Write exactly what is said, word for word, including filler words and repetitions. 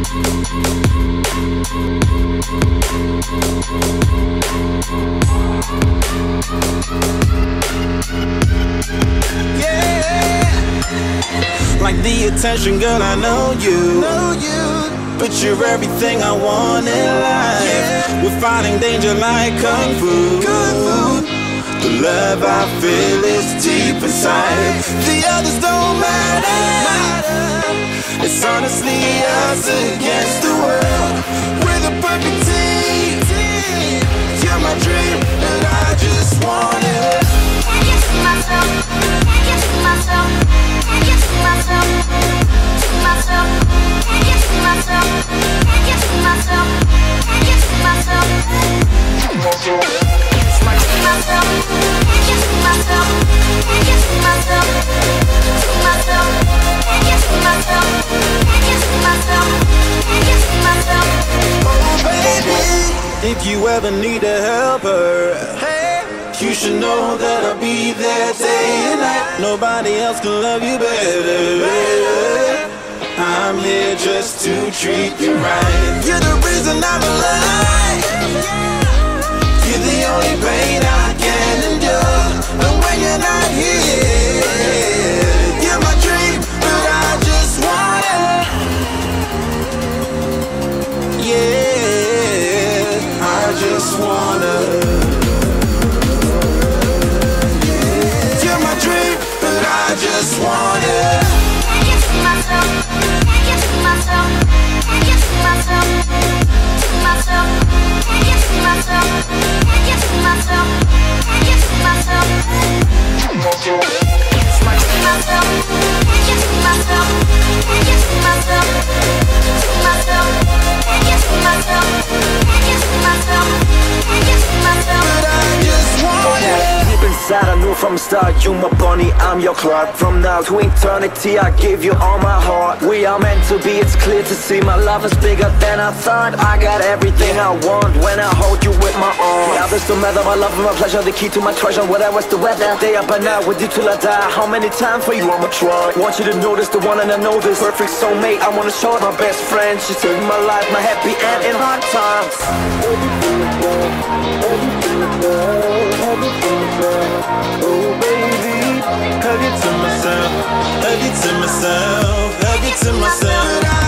Yeah, like the attention, girl, I know you, know you. But you're everything I want in life. Yeah. We're fighting danger like Kung Fu. Kung Fu. The love I feel is deep inside. The others don't matter. It's honestly us against the world. We're the perfect team. You're my dream, and I just want it. Can't get to myself. Can't get to myself. Can't get to myself. To myself. Can't get to myself. Can't get to myself. Can't get to myself. It's my to myself. Can't get to myself. Can't get to myself. To myself. Can't get to myself. Can't get to myself. Can't get to myself. Oh baby, if you ever need a helper, hey, you should know that I'll be there day and night. Nobody else can love you better. I'm here just to treat you right. You're the reason I'm alive. You're the only pain I can endure. But when you're not here, you're my dream, but I just want it. Yeah, I just wanna. You're my dream, but I just want it. Can't get to myself. Can't get to myself. Can't get to myself. To myself. Can't get to myself. Can't get to myself. Can't get to myself. It's my to myself. Can't get to myself. Can't get to myself. To myself. Can't get to myself. Can't get to myself. Can't get to myself. But I just want it. Deep inside, I knew from the start, you my bunny, I'm your Clark. From now to eternity, I give you all my heart. We are meant to be, it's clear to see. My love is bigger than I thought. I got everything I want when I hold you with my arms. The others don't matter, my love and my pleasure, the key to my treasure. Whatever's the weather, day up and night with you till I die. How many times for you I'ma try? Want you to notice the one and I know this perfect soulmate. I wanna show it my best friend. She saved my life, my happy end in hard times. Everything is love, everything is love, everything is love. Oh baby, hug it to myself, hug it to myself, hug it to myself.